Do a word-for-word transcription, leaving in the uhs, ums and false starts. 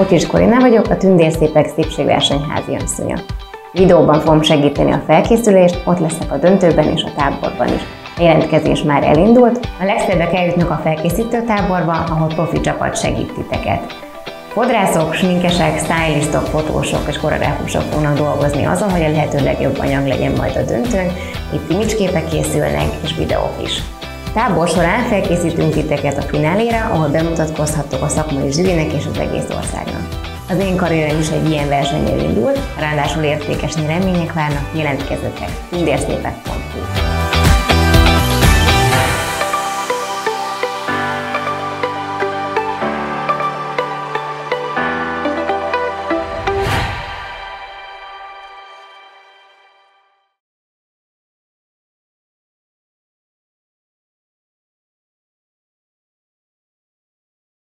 Kocsis Korina vagyok, a Tündérszépek szépségverseny háziasszonya. Videóban fogom segíteni a felkészülést, ott leszek a döntőben és a táborban is. A jelentkezés már elindult, a legszebbek eljutnak a felkészítő táborba, ahol profi csapat segít titeket. Fodrászok, sminkesek, stylistok, fotósok és koreográfusok fognak dolgozni azon, hogy a lehető legjobb anyag legyen majd a döntőn, itt imageképek készülnek és videók is. Tábor során felkészítünk titeket a fináléra, ahol bemutatkozhattok a szakmai zsűrinek és az egész országnak. Az én karrierem is egy ilyen versennyel indult, ráadásul értékes nyeremények várnak, jelentkezzetek tündérszépek pont hu.